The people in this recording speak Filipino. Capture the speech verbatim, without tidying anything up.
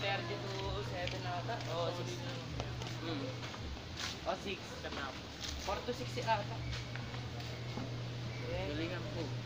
thirty to seven ata. O, six. Hmm. O, six. four to six ata. Galingan po.